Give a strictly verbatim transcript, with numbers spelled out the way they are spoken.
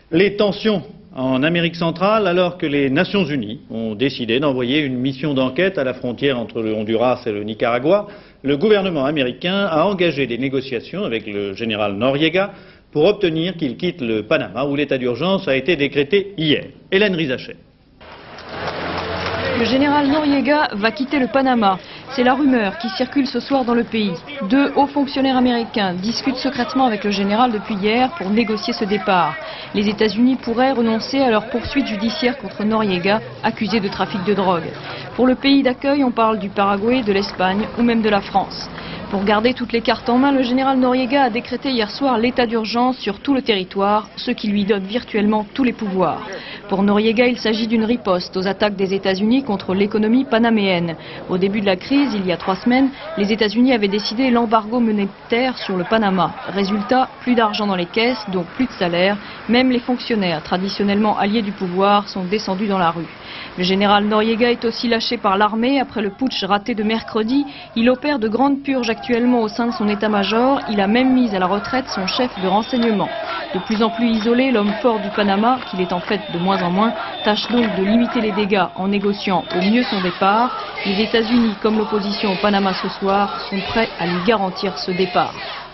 Les tensions en Amérique centrale alors que les Nations Unies ont décidé d'envoyer une mission d'enquête à la frontière entre le Honduras et le Nicaragua. Le gouvernement américain a engagé des négociations avec le général Noriega pour obtenir qu'il quitte le Panama où l'état d'urgence a été décrété hier. Hélène Rizachet. Le général Noriega va quitter le Panama. C'est la rumeur qui circule ce soir dans le pays. Deux hauts fonctionnaires américains discutent secrètement avec le général depuis hier pour négocier ce départ. Les États-Unis pourraient renoncer à leur poursuite judiciaire contre Noriega, accusé de trafic de drogue. Pour le pays d'accueil, on parle du Paraguay, de l'Espagne ou même de la France. Pour garder toutes les cartes en main, le général Noriega a décrété hier soir l'état d'urgence sur tout le territoire, ce qui lui donne virtuellement tous les pouvoirs. Pour Noriega, il s'agit d'une riposte aux attaques des États-Unis contre l'économie panaméenne. Au début de la crise, il y a trois semaines, les États-Unis avaient décidé l'embargo monétaire sur le Panama. Résultat, plus d'argent dans les caisses, donc plus de salaire. Même les fonctionnaires, traditionnellement alliés du pouvoir, sont descendus dans la rue. Le général Noriega est aussi lâché par l'armée après le putsch raté de mercredi. Il opère de grandes purges actuellement au sein de son état-major. Il a même mis à la retraite son chef de renseignement. De plus en plus isolé, l'homme fort du Panama, qu'il est en fait de moins en moins, tâche donc de limiter les dégâts en négociant au mieux son départ. Les États-Unis, comme l'opposition au Panama ce soir, sont prêts à lui garantir ce départ.